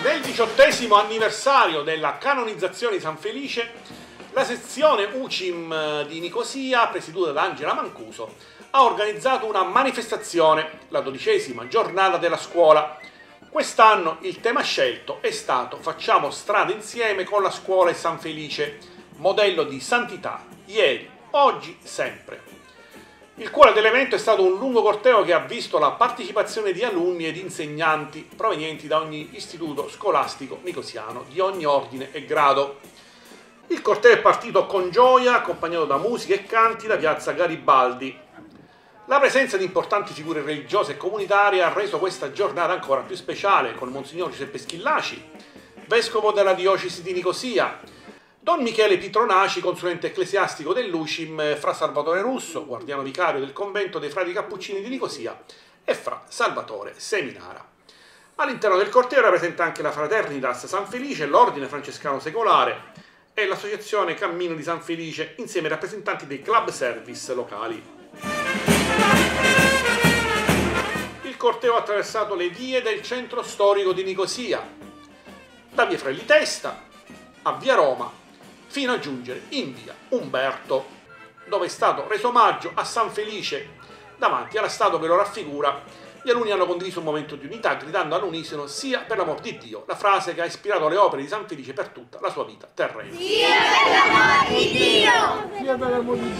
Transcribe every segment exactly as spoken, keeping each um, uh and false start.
Nel diciottesimo anniversario della canonizzazione di San Felice, la sezione U C I M di Nicosia, presieduta da Angela Mancuso, ha organizzato una manifestazione, la dodicesima giornata della scuola. Quest'anno il tema scelto è stato "Facciamo strada insieme con la scuola e San Felice, modello di santità, ieri, oggi, sempre". Il cuore dell'evento è stato un lungo corteo che ha visto la partecipazione di alunni ed insegnanti provenienti da ogni istituto scolastico nicosiano, di ogni ordine e grado. Il corteo è partito con gioia, accompagnato da musica e canti da piazza Garibaldi. La presenza di importanti figure religiose e comunitarie ha reso questa giornata ancora più speciale, con Monsignor Giuseppe Schillaci, vescovo della diocesi di Nicosia, Don Michele Pitronaci, consulente ecclesiastico dell'U C I M, Fra Salvatore Russo, guardiano vicario del convento dei frati cappuccini di Nicosia, e Fra Salvatore Seminara. All'interno del corteo era presente anche la Fraternitas San Felice, l'Ordine Francescano Secolare e l'Associazione Cammino di San Felice, insieme ai rappresentanti dei club service locali. Il corteo ha attraversato le vie del centro storico di Nicosia, da via Frelli Testa a via Roma, fino a giungere in via Umberto, dove è stato reso omaggio a San Felice. Davanti alla statua che lo raffigura, gli alunni hanno condiviso un momento di unità, gridando all'unisono "Sia per l'amor di Dio", la frase che ha ispirato le opere di San Felice per tutta la sua vita terrena. Sia per l'amor di Dio! Sia per l'amor di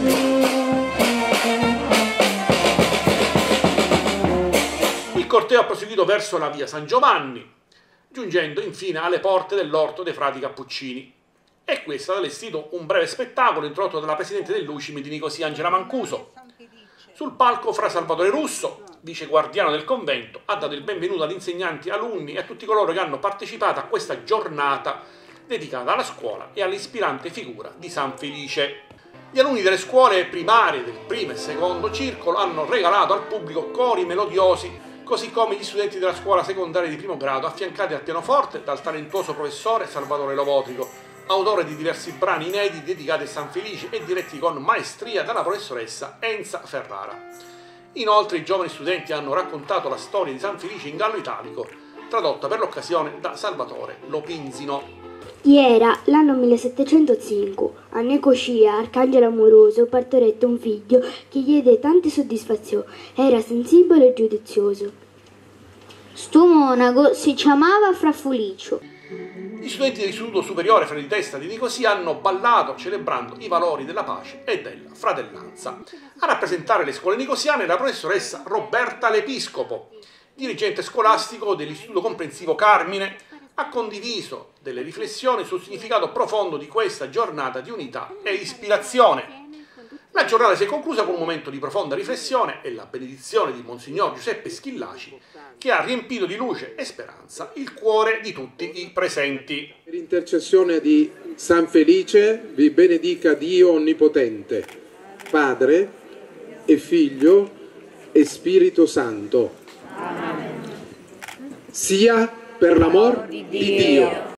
Dio! Il corteo ha proseguito verso la via San Giovanni, giungendo infine alle porte dell'orto dei frati cappuccini. E qui è stato allestito un breve spettacolo introdotto dalla presidente dell'U C I M di Nicosia, Angela Mancuso. Sul palco Fra Salvatore Russo, vice guardiano del convento, ha dato il benvenuto agli insegnanti, alunni e a tutti coloro che hanno partecipato a questa giornata dedicata alla scuola e all'ispirante figura di San Felice. Gli alunni delle scuole primarie del primo e secondo circolo hanno regalato al pubblico cori melodiosi, così come gli studenti della scuola secondaria di primo grado, affiancati al pianoforte dal talentuoso professore Salvatore Lovotrico, autore di diversi brani inediti dedicati a San Felice e diretti con maestria dalla professoressa Enza Ferrara. Inoltre i giovani studenti hanno raccontato la storia di San Felice in gallo italico, tradotta per l'occasione da Salvatore Lopinzino. Era l'anno millesettecentocinque. A Nicosia, Arcangelo Amoroso partorette un figlio che gli diede tante soddisfazioni. Era sensibile e giudizioso. Sto monaco si chiamava Fra Felice. Gli studenti dell'Istituto Superiore Frelli Testa di Nicosia hanno ballato celebrando i valori della pace e della fratellanza. A rappresentare le scuole nicosiane la professoressa Roberta Lepiscopo, dirigente scolastico dell'Istituto Comprensivo Carmine, ha condiviso delle riflessioni sul significato profondo di questa giornata di unità e ispirazione. La giornata si è conclusa con un momento di profonda riflessione e la benedizione di Monsignor Giuseppe Schillaci, che ha riempito di luce e speranza il cuore di tutti i presenti. Per intercessione di San Felice vi benedica Dio Onnipotente, Padre e Figlio e Spirito Santo. Sia per l'amor di Dio.